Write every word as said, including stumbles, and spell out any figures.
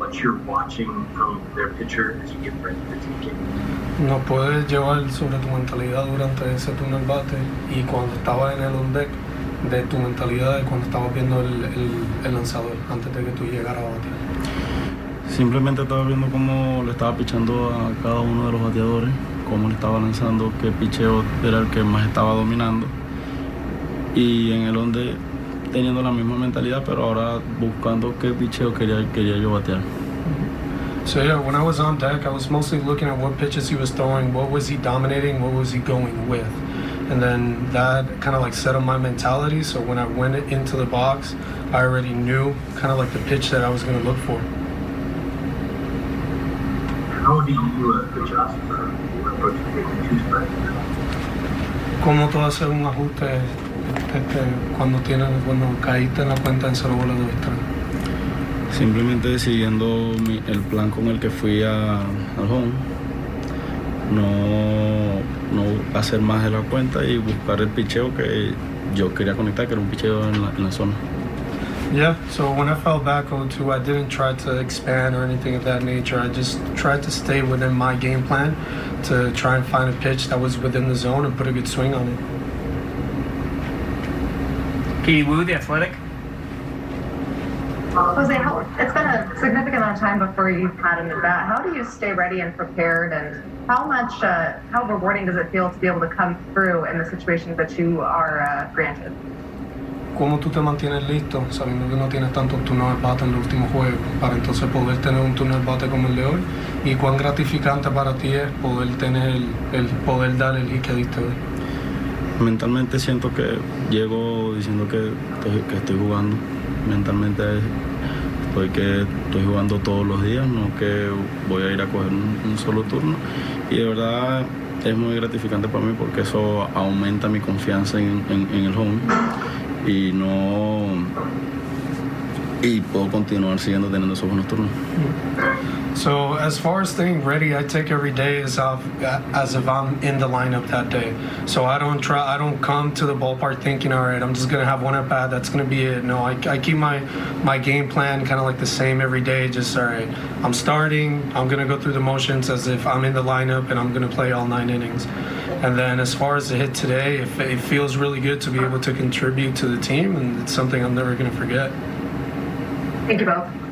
what you're watching from their pitcher as you get ready to take it? Nos puedes llevar sobre tu mentalidad durante ese turno al bate y cuando estabas en el on deck, de tu mentalidad de cuando estabas viendo el, el, el lanzador antes de que tú llegaras a batear. Simplemente estaba viendo cómo le estaba pichando a cada uno de los bateadores, cómo le estaba lanzando, qué picheo era el que más estaba dominando. Y en el onde teniendo la misma mentalidad, pero ahora buscando qué picheo quería, quería yo batear. So yeah, when I was on deck, I was mostly looking at what pitches he was throwing, what was he dominating, what was he going with. And then that kind of like settled my mentality. So when I went into the box, I already knew kind of like the pitch that I was going to look for. How do you uh, adjust for your approach to taking two strikes? ¿Cómo tú haces un ajuste este, cuando tienes, cuando caíste en la cuenta en cero bolas de extra? Simplemente siguiendo mi, el plan con el que fui a, al home, no, no hacer más de la cuenta y buscar el picheo que yo quería conectar, que era un picheo en la, en la zona. Yeah, so when I fell back oh two, I didn't try to expand or anything of that nature. I just tried to stay within my game plan to try and find a pitch that was within the zone and put a good swing on it. Petey Wu, The Athletic. Jose, how, it's been a significant amount of time before you've had an at-bat. How do you stay ready and prepared, and how much, uh, how rewarding does it feel to be able to come through in the situations that you are uh, granted? ¿Cómo tú te mantienes listo, sabiendo que no tienes tantos turnos de bate en el último juego, para entonces poder tener un turno de bate como el de hoy? ¿Y cuán gratificante para ti es poder tener el, el poder dar el hit que diste hoy? Mentalmente siento que llego diciendo que estoy, que estoy jugando. Mentalmente estoy que estoy jugando todos los días, no que voy a ir a coger un, un solo turno. Y de verdad es muy gratificante para mí porque eso aumenta mi confianza en, en, en el home. Y no y puedo continuar siguiendo teniendo esos buenos turnos. So as far as staying ready, I take every day as if, as if I'm in the lineup that day. So I don't try, I don't come to the ballpark thinking, all right, I'm just gonna have one at bat, that's gonna be it. No, I, I keep my my game plan kind of like the same every day. Just all right, I'm starting, I'm gonna go through the motions as if I'm in the lineup and I'm gonna play all nine innings. And then as far as the hit today, it, it feels really good to be able to contribute to the team, and it's something I'm never gonna forget. Thank you both.